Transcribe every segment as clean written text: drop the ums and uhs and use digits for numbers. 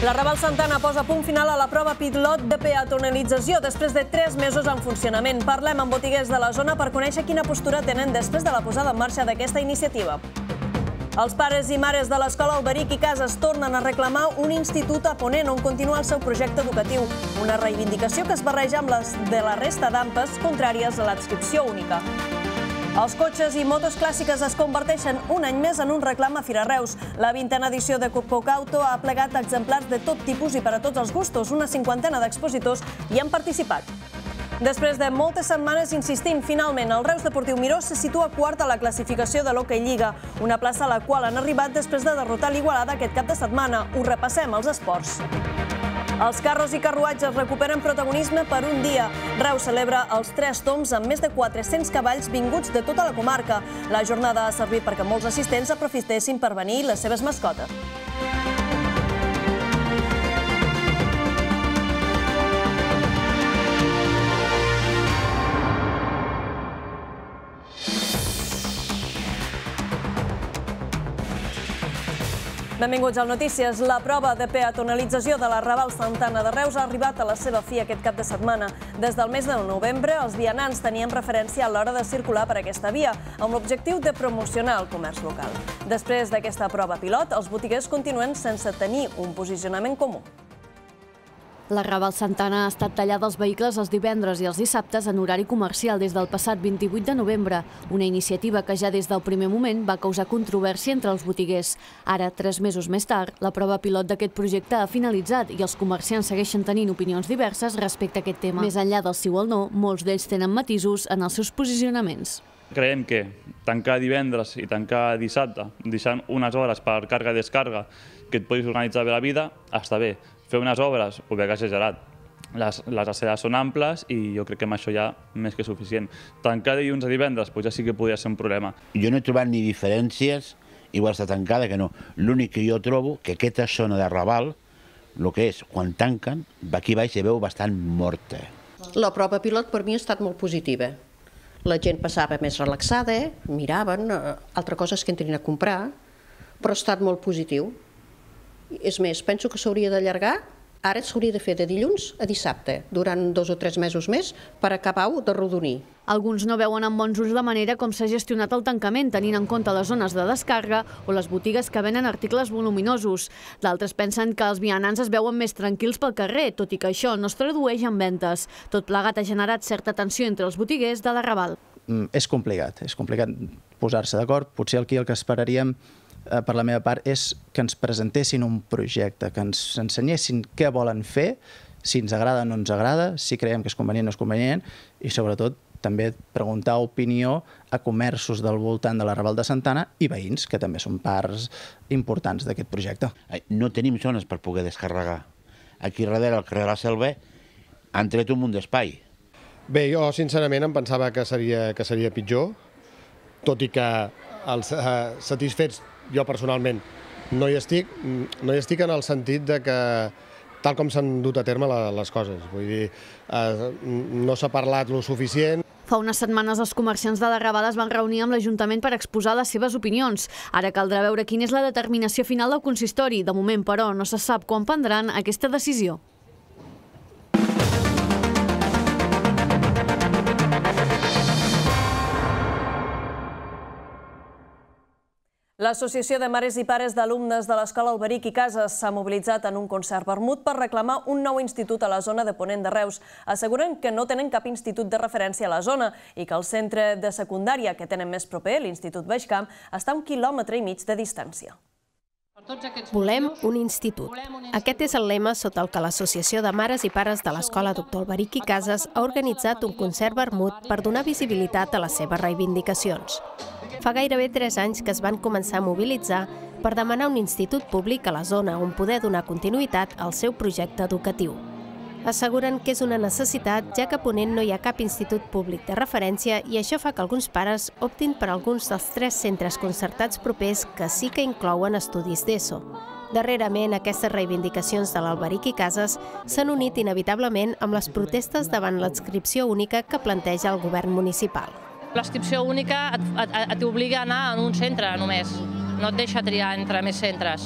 La Raval Santana posa punt final a la prova pilot de peatonalització després de 3 mesos en funcionament. Parlem amb botiguers de la zona per conèixer quina postura tenen després de la posada en marxa d'aquesta iniciativa. Els pares i mares de l'Escola Alberic i Casas tornen a reclamar un institut a Ponent on continua el seu projecte educatiu, una reivindicació que es barreja amb les de la resta d'AMPes contràries a l'adscripció única. Els cotxes i motos clàssiques es converteixen un any més en un reclam a Fira Reus. La 20a edició de Cocauto ha plegat exemplars de tot tipus i per a tots els gustos. Una 50a d'expositors hi han participat. Després de moltes setmanes insistint, finalment el Reus Deportiu Miró se situa quart a la classificació de l'Hockey Lliga, una plaça a la qual han arribat després de derrotar l'Igualada aquest cap de setmana. Ho repassem als esports. Els carros i carruatges recuperen protagonisme per un dia. Reus celebra els 3 tombs amb més de 400 cavalls vinguts de tota la comarca. La jornada ha servit perquè molts assistents aprofitessin per venir les seves mascotes. Benvinguts al Notícies. La prova de peatonalització de la Raval Santana de Reus ha arribat a la seva fi aquest cap de setmana. Des del mes de novembre, els vianants tenien preferència a l'hora de circular per aquesta via, amb l'objectiu de promocionar el comerç local. Després d'aquesta prova pilot, els botiguers continuen sense tenir un posicionament comú. La Raval Santana ha estat tallada als vehicles els divendres i els dissabtes en horari comercial des del passat 28 de novembre, una iniciativa que ja des del primer moment va causar controvèrsia entre els botiguers. Ara, 3 mesos més tard, la prova pilot d'aquest projecte ha finalitzat i els comerciants segueixen tenint opinions diverses respecte a aquest tema. Més enllà del sí o el no, molts d'ells tenen matisos en els seus posicionaments. Creiem que tancar divendres i tancar dissabte, deixant unes hores per càrrega i descàrrega, que et puguis organitzar bé la vida, està bé. Fer unes obres, ho veig exagerat. Les aceres són amples i jo crec que amb això ja més que suficient. Tancar dilluns a divendres ja sí que podria ser un problema. Jo no he trobat ni diferències, igual està tancada que no. L'únic que jo trobo que aquesta zona de Raval, el que és, quan tanquen, aquí baix se veu bastant morta. La prova pilot per mi ha estat molt positiva. La gent passava més relaxada, miraven, altra cosa és que entrin a comprar, però ha estat molt positiu. És més, penso que s'hauria d'allargar, ara s'hauria de fer de dilluns a dissabte, durant 2 o 3 mesos més, per acabar-ho de rodonir. Alguns no veuen amb bons ulls la manera com s'ha gestionat el tancament, tenint en compte les zones de descàrrega o les botigues que venen articles voluminosos. D'altres pensen que els vianants es veuen més tranquils pel carrer, tot i que això no es tradueix en ventes. Tot plegat ha generat certa tensió entre els botiguers de la Raval. És complicat posar-se d'acord. Potser aquí el que esperaríem per la meva part és que ens presentessin un projecte, que ens ensenyessin què volen fer, si ens agrada o no ens agrada, si creiem que és convenient o no és convenient, i sobretot també preguntar opinió a comerços del voltant de la Raval de Santana i veïns, que també són parts importants d'aquest projecte. No tenim zones per poder descarregar. Aquí darrere, al carrer de la Selva, han tret un munt d'espai. Bé, jo sincerament em pensava que seria pitjor, tot i que els satisfets jo personalment no hi estic en el sentit de que tal com s'han dut a terme les coses. Vull dir, no s'ha parlat lo suficient. Fa unes setmanes els comerciants de la Raval es van reunir amb l'Ajuntament per exposar les seves opinions. Ara caldrà veure quina és la determinació final del consistori. De moment, però, no se sap quan prendran aquesta decisió. L'Associació de Mares i Pares d'Alumnes de l'Escola Alberic i Casas s'ha mobilitzat en un concert vermut per reclamar un nou institut a la zona de Ponent de Reus. Asseguren que no tenen cap institut de referència a la zona i que el centre de secundària que tenen més proper, l'Institut Baixcamp, està a 1,5 quilòmetres de distància. Volem un institut. Aquest és el lema sota el que l'Associació de Mares i Pares de l'Escola Doctor Alberic i Casas ha organitzat un concert vermut per donar visibilitat a les seves reivindicacions. Fa gairebé 3 anys que es van començar a mobilitzar per demanar un institut públic a la zona on poder donar continuïtat al seu projecte educatiu. Asseguren que és una necessitat, ja que a Ponent no hi ha cap institut públic de referència i això fa que alguns pares optin per alguns dels 3 centres concertats propers que sí que inclouen estudis d'ESO. Darrerament, aquestes reivindicacions de l'Alberic i Casas s'han unit inevitablement amb les protestes davant l'adscripció única que planteja el govern municipal. L'adscripció única t'obliga a anar en un centre només, no et deixa triar entre més centres.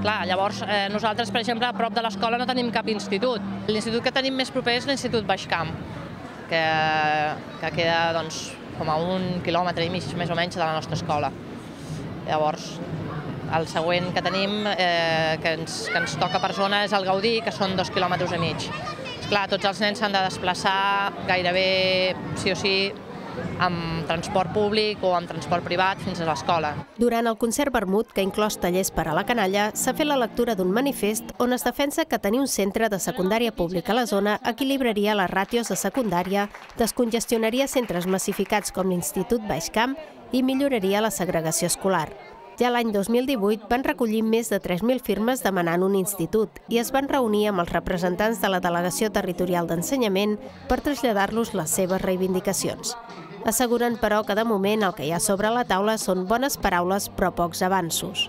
Clar, llavors nosaltres, per exemple, a prop de l'escola no tenim cap institut. L'institut que tenim més proper és l'Institut Baixcamp, que queda com a 1,5 quilòmetre més o menys de la nostra escola. Llavors, el següent que tenim, que ens toca per zona, és el Gaudí, que són 2,5 quilòmetres. Clar, tots els nens s'han de desplaçar gairebé, sí o sí, amb transport públic o amb transport privat fins a l'escola. Durant el concert vermut, que ha inclòs tallers per a la canalla, s'ha fet la lectura d'un manifest on es defensa que tenir un centre de secundària pública a la zona equilibraria les ràtios de secundària, descongestionaria centres massificats com l'Institut Baixcamp i milloraria la segregació escolar. Ja l'any 2018 van recollir més de 3.000 firmes demanant un institut i es van reunir amb els representants de la Delegació Territorial d'Ensenyament per traslladar-los les seves reivindicacions. Asseguren, però, que de moment el que hi ha sobre la taula són bones paraules però pocs avanços.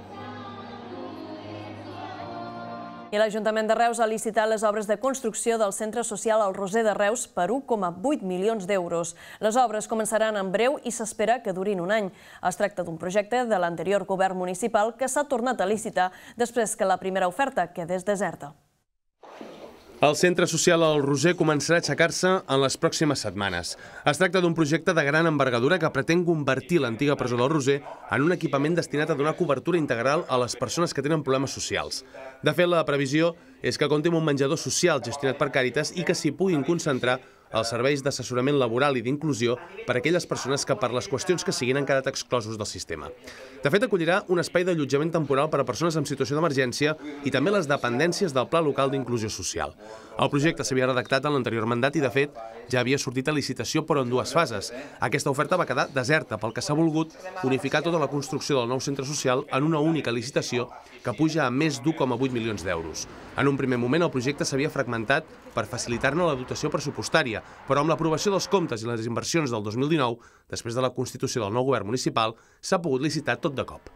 I l'Ajuntament de Reus ha licitat les obres de construcció del Centre Social El Roser de Reus per 1,8 milions d'euros. Les obres començaran en breu i s'espera que durin un any. Es tracta d'un projecte de l'anterior govern municipal que s'ha tornat a licitar després que la primera oferta quedés deserta. El Centre Social El Roser començarà a aixecar-se en les pròximes setmanes. Es tracta d'un projecte de gran envergadura que pretén convertir l'antiga presó del Roser en un equipament destinat a donar cobertura integral a les persones que tenen problemes socials. De fet, la previsió és que compti amb un menjador social gestionat per Càritas i que s'hi puguin concentrar els serveis d'assessorament laboral i d'inclusió per a aquelles persones que per les qüestions que siguin han quedat exclosos del sistema. De fet, acollirà un espai d'allotjament temporal per a persones en situació d'emergència i també les dependències del Pla Local d'Inclusió Social. El projecte s'havia redactat en l'anterior mandat i, de fet, ja havia sortit a licitació però en dues fases. Aquesta oferta va quedar deserta, pel que s'ha volgut unificar tota la construcció del nou centre social en una única licitació que puja a més d'1,8 milions d'euros. En un primer moment, el projecte s'havia fragmentat per facilitar-ne la dotació pressupostària, però amb l'aprovació dels comptes i les inversions del 2019, després de la constitució del nou govern municipal, s'ha pogut licitar tot de cop.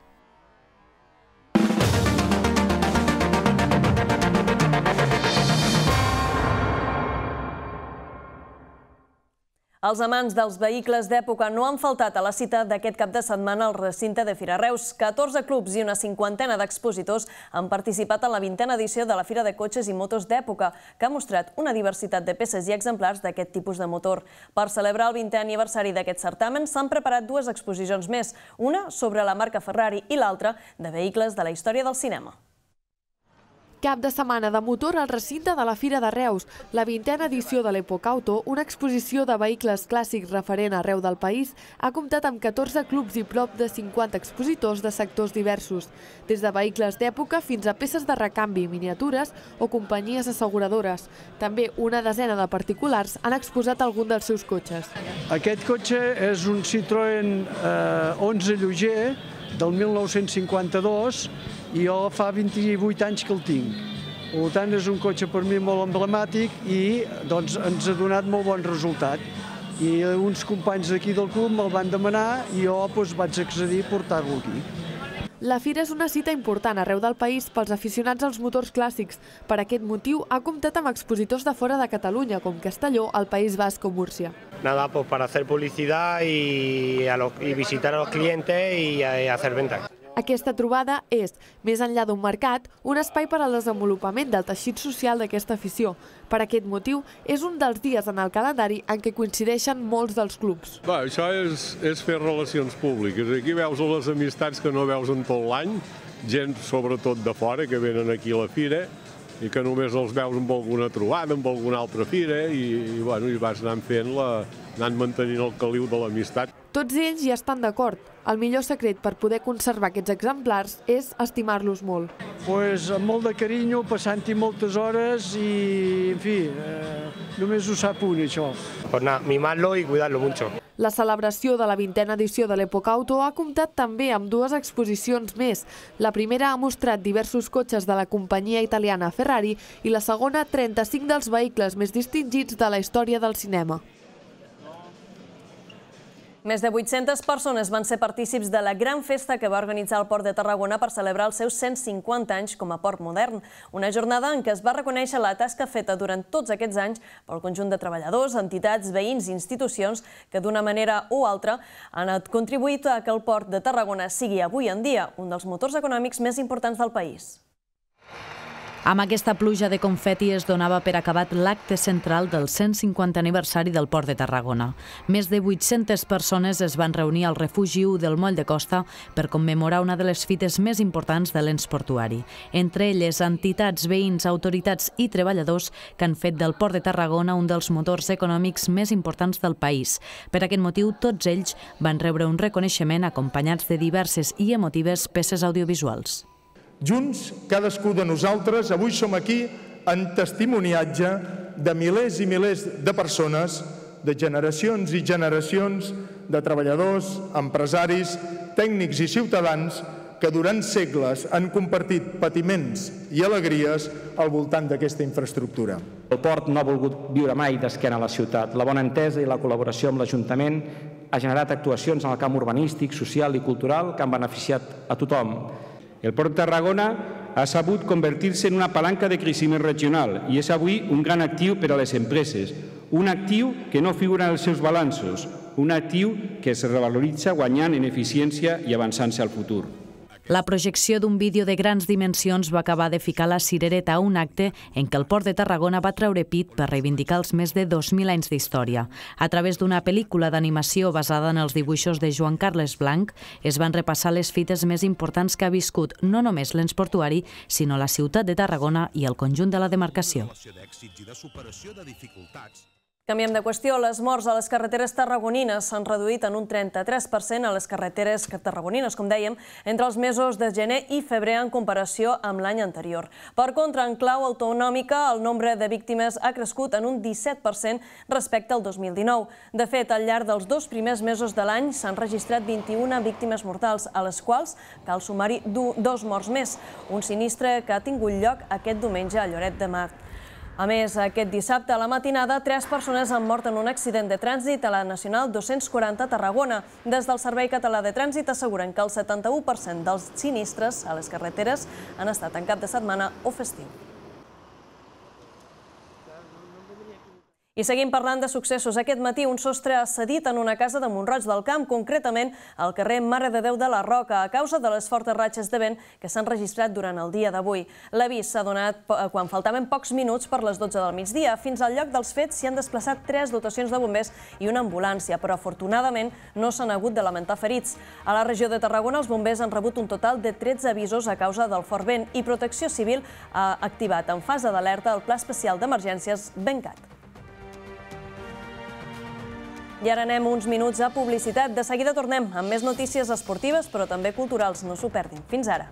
Els amants dels vehicles d'època no han faltat a la cita d'aquest cap de setmana al recinte de Fira Reus. 14 clubs i una cinquantena d'expositors han participat en la 20a edició de la Fira de Cotxes i Motos d'Època, que ha mostrat una diversitat de peces i exemplars d'aquest tipus de motor. Per celebrar el 20è aniversari d'aquest certamen s'han preparat dues exposicions més, una sobre la marca Ferrari i l'altra de vehicles de la història del cinema. Cap de setmana de motor al recinte de la Fira de Reus, la 20a edició de l'Epocauto, una exposició de vehicles clàssics referent arreu del país, ha comptat amb 14 clubs i prop de 50 expositors de sectors diversos, des de vehicles d'època fins a peces de recanvi, miniatures o companyies asseguradores. També una desena de particulars han exposat algun dels seus cotxes. Aquest cotxe és un Citroën 11 lloger del 1952 i jo fa 28 anys que el tinc. Per tant, és un cotxe per mi molt emblemàtic i ens ha donat molt bon resultat. I uns companys d'aquí del club me'l van demanar i jo vaig accedir a portar-lo aquí. La fira és una cita important arreu del país pels aficionats als motors clàssics. Per aquest motiu ha comptat amb expositors de fora de Catalunya, com Castelló, el País Basc o Múrcia. Nada, pues para hacer publicidad y visitar a los clientes y hacer ventas. Aquesta trobada és, més enllà d'un mercat, un espai per al desenvolupament del teixit social d'aquesta afició. Per aquest motiu, és un dels dies en el calendari en què coincideixen molts dels clubs. Això és fer relacions públiques. Aquí veus les amistats que no veus en tot l'any, gent sobretot de fora que venen aquí a la fira i que només els veus amb alguna trobada, amb alguna altra fira i vas anant mantenint el caliu de l'amistat. Tots ells hi estan d'acord. El millor secret per poder conservar aquests exemplars és estimar-los molt. Amb molt de carinyo, passant-hi moltes hores i, en fi, només ho sap un, això. Pues nada, mimarlo y cuidarlo mucho. La celebració de la 20a edició de l'Epocauto ha comptat també amb dues exposicions més. La primera ha mostrat diversos cotxes de la companyia italiana Ferrari i la segona 35 dels vehicles més distingits de la història del cinema. Més de 800 persones van ser partícips de la gran festa que va organitzar el Port de Tarragona per celebrar els seus 150 anys com a port modern. Una jornada en què es va reconèixer la tasca feta durant tots aquests anys pel conjunt de treballadors, entitats, veïns i institucions que d'una manera o altra han contribuït a que el Port de Tarragona sigui avui en dia un dels motors econòmics més importants del país. Amb aquesta pluja de confeti es donava per acabat l'acte central del 150 aniversari del Port de Tarragona. Més de 800 persones es van reunir al refugi 1 del Moll de Costa per commemorar una de les fites més importants de l'ens portuari. Entre elles, entitats, veïns, autoritats i treballadors que han fet del Port de Tarragona un dels motors econòmics més importants del país. Per aquest motiu, tots ells van rebre un reconeixement acompanyats de diverses i emotives peces audiovisuals. Junts, cadascú de nosaltres, avui som aquí en testimoniatge de milers i milers de persones, de generacions i generacions de treballadors, empresaris, tècnics i ciutadans que durant segles han compartit patiments i alegries al voltant d'aquesta infraestructura. El port no ha volgut viure mai d'esquena a la ciutat. La bona entesa i la col·laboració amb l'Ajuntament ha generat actuacions en el camp urbanístic, social i cultural que han beneficiat a tothom. El Port de Tarragona ha sabut convertir-se en una palanca de creixement regional i és avui un gran actiu per a les empreses, un actiu que no figura en els seus balanços, un actiu que es revaloritza guanyant en eficiència i avançant-se al futur. La projecció d'un vídeo de grans dimensions va acabar de ficar la cirereta a un acte en què el Port de Tarragona va treure pit per reivindicar els més de 2.000 anys d'història. A través d'una pel·lícula d'animació basada en els dibuixos de Joan Carles Blanc, es van repassar les fites més importants que ha viscut no només l'ens portuari, sinó la ciutat de Tarragona i el conjunt de la demarcació. Canviem de qüestió. Les morts a les carreteres tarragonines s'han reduït en un 33% a les carreteres tarragonines, com dèiem, entre els mesos de gener i febrer en comparació amb l'any anterior. Per contra, en clau autonòmica, el nombre de víctimes ha crescut en un 17% respecte al 2019. De fet, al llarg dels 2 primers mesos de l'any s'han registrat 21 víctimes mortals, a les quals cal sumar-hi 2 morts més, un sinistre que ha tingut lloc aquest diumenge a Lloret de Mar. A més, aquest dissabte a la matinada, 3 persones han mort en un accident de trànsit a la Nacional 240 a Tarragona. Des del Servei Català de Trànsit asseguren que el 71% dels sinistres a les carreteres han estat en cap de setmana o festiu. I seguim parlant de successos. Aquest matí un sostre ha cedit en una casa de Mont-roig del Camp, concretament al carrer Mare de Déu de la Roca, a causa de les fortes ratxes de vent que s'han registrat durant el dia d'avui. L'avís s'ha donat quan faltaven pocs minuts per les 12 del migdia. Fins al lloc dels fets s'hi han desplaçat 3 dotacions de bombers i una ambulància, però afortunadament no s'han hagut de lamentar ferits. A la regió de Tarragona els bombers han rebut un total de 13 avisos a causa del fort vent i Protecció Civil ha activat en fase d'alerta el Pla Especial d'Emergències Bencat. I ara anem uns minuts a publicitat. De seguida tornem amb més notícies esportives, però també culturals. No s'ho perdin. Fins ara.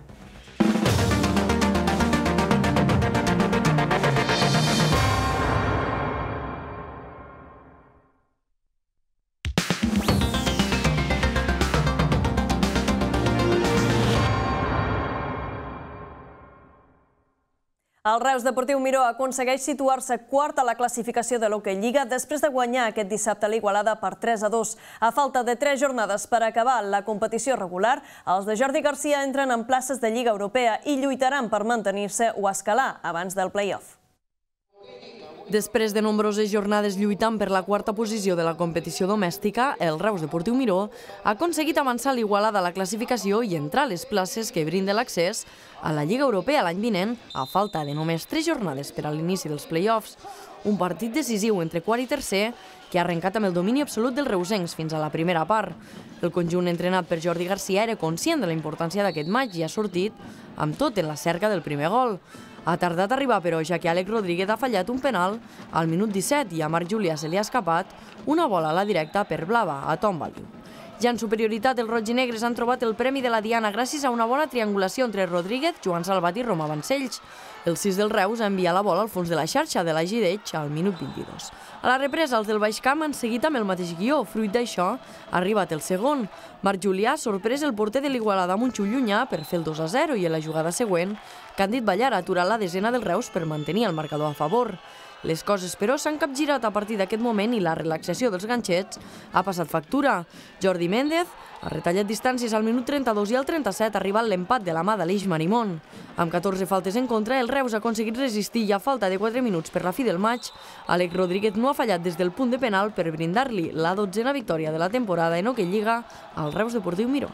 El Reus Deportiu Miró aconsegueix situar-se quart a la classificació de l'Hockey Lliga després de guanyar aquest dissabte a l'Igualada per 3-2. A falta de 3 jornades per acabar la competició regular, els de Jordi Garcia entren en places de Lliga Europea i lluitaran per mantenir-se o escalar abans del play-off. Després de nombroses jornades lluitant per la quarta posició de la competició domèstica, el Reus Deportiu Miró ha aconseguit avançar l'Igualada a la classificació i entrar a les places que brinden l'accés a la Lliga Europea l'any vinent, a falta de només 3 jornades per a l'inici dels play-offs. Un partit decisiu entre quart i tercer que ha arrencat amb el domini absolut dels reusencs fins a la primera part. El conjunt entrenat per Jordi Garcia era conscient de la importància d'aquest maig i ha sortit amb tot en la cerca del primer gol. Ha tardat a arribar, però, ja que Àlex Rodríguez ha fallat un penal al minut 17 i a Marc Julià se li ha escapat una bola a la directa per Blava, a Tom Value. Ja en superioritat, els roig-i-negres han trobat el premi de la Diana gràcies a una bona triangulació entre Rodríguez, Joan Salvat i Romà Vancells. El 6 del Reus ha enviat la bola al fons de la xarxa de la Gideix al minut 22. A la represa, els del Baix Camp han seguit amb el mateix guió. Fruit d'això, ha arribat el segon. Marc Julià ha sorprès el porter de l'Igualada amb un xut llunyà per fer el 2-0 i en la jugada següent, Càndid Ballar ha aturat la desena del Reus per mantenir el marcador a favor. Les coses, però, s'han capgirat a partir d'aquest moment i la relaxació dels ganxets ha passat factura. Jordi Méndez ha retallat distàncies al minut 32 i al 37 ha arribat l'empat de la mà d'Aleix Marimón. Amb 14 faltes en contra, el Reus ha aconseguit resistir i a falta de 4 minuts per la fi del maig, Àlex Rodríguez no ha fallat des del punt de penal per brindar-li la 12a victòria de la temporada en Hockey Lliga al Reus Deportiu Miró.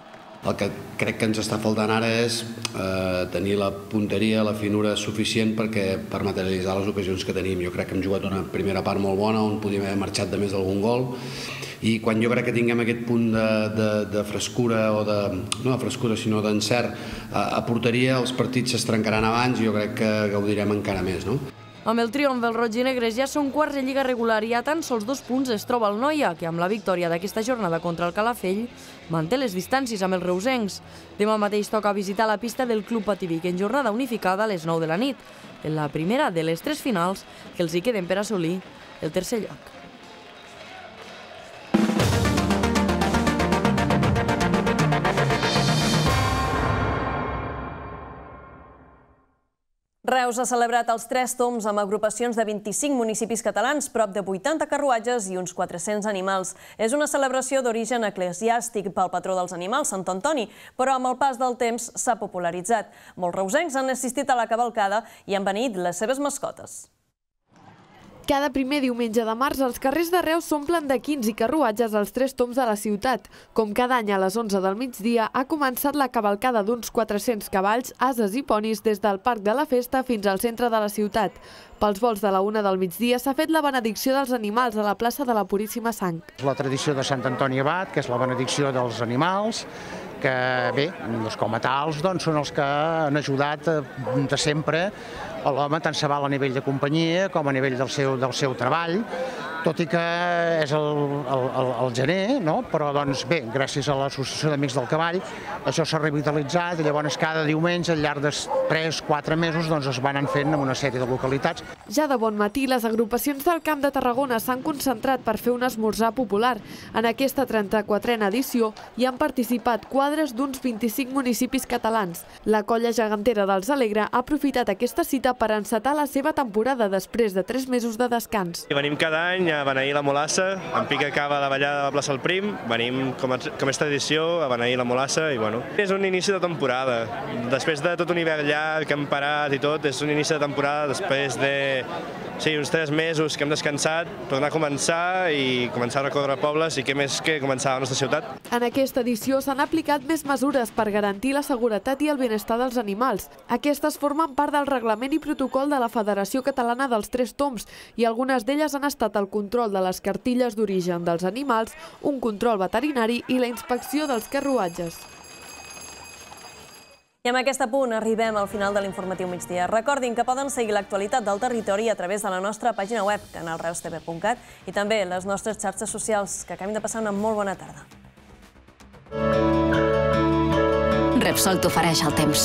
El que crec que ens està faltant ara és tenir la punteria, la finura suficient per materialitzar les ocasions que tenim. Jo crec que hem jugat una primera part molt bona on podíem haver marxat de més d'algun gol, i quan jo crec que tinguem aquest punt de frescura, o no de frescura sinó d'encert a porteria, els partits es trencaran abans i jo crec que gaudirem encara més. Amb el triomf dels rojinegres ja són quarts de Lliga regular i a tan sols 2 punts es troba el Noia, que amb la victòria d'aquesta jornada contra el Calafell manté les distàncies amb els reusencs. Demà mateix toca visitar la pista del Club Pativic en jornada unificada a les 9 de la nit, en la primera de les 3 finals que els hi queden per assolir el tercer lloc. Reus ha celebrat els 3 tombs amb agrupacions de 25 municipis catalans, prop de 80 carruatges i uns 400 animals. És una celebració d'origen eclesiàstic pel patró dels animals, Sant Antoni, però amb el pas del temps s'ha popularitzat. Molts reusencs han assistit a la cavalcada i han beneït les seves mascotes. Cada primer diumenge de març, els carrers de Reus s'omplen d'equins i carruatges als 3 tombs de la ciutat. Com cada any a les 11 del migdia, ha començat la cavalcada d'uns 400 cavalls, ases i ponis des del Parc de la Festa fins al centre de la ciutat. Pels volts de la 1 del migdia s'ha fet la benedicció dels animals a la plaça de la Puríssima Sang. La tradició de Sant Antoni Abat, que és la benedicció dels animals, que bé, com a tals són els que han ajudat de sempre a l'home, tant se val a nivell de companyia com a nivell del seu treball, tot i que és el gener, però bé, gràcies a l'Associació d'Amics del Cavall, això s'ha revitalitzat i llavors cada diumenge, al llarg de 3-4 mesos, es van anar fent en una sèrie de localitats. Ja de bon matí, les agrupacions del Camp de Tarragona s'han concentrat per fer un esmorzar popular. En aquesta 34a edició hi han participat quadres d'uns 25 municipis catalans. La colla gegantera dels Alegre ha aprofitat aquesta cita per encetar la seva temporada després de 3 mesos de descans. Venim cada any a beneir la molassa, en pica cava la ballada de la plaça del Prim, venim com és tradició a beneir la molassa i bueno. És un inici de temporada, després de tot un hivern llarg que hem parat i tot, és un inici de temporada després de uns 3 mesos que hem descansat, tornar a començar i començar a recórrer pobles i què més que començar a la nostra ciutat. En aquesta edició s'han aplicat més mesures per garantir la seguretat i el benestar dels animals. Aquestes formen part del reglament i protocol de la Federació Catalana dels 3 Tombs i algunes d'elles han estat el control de les cartilles d'origen dels animals, un control veterinari i la inspecció dels carruatges. I amb aquest apunt arribem al final de l'informatiu migdia. Recordin que poden seguir l'actualitat del territori a través de la nostra pàgina web, canalreustv.cat, i també les nostres xarxes socials. Que acabin de passar una molt bona tarda. Repsol t'ofereix el temps.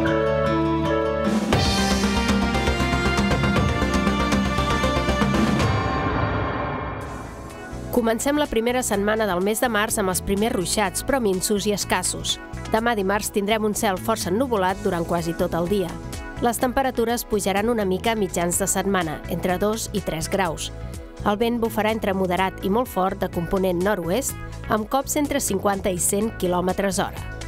Comencem la primera setmana del mes de març amb els primers ruixats, però minsos i escassos. Demà dimarts tindrem un cel força ennuvolat durant quasi tot el dia. Les temperatures pujaran una mica a mitjans de setmana, entre 2 i 3 graus. El vent bufarà entre moderat i molt fort de component nord-oest, amb cops entre 50 i 100 km/h.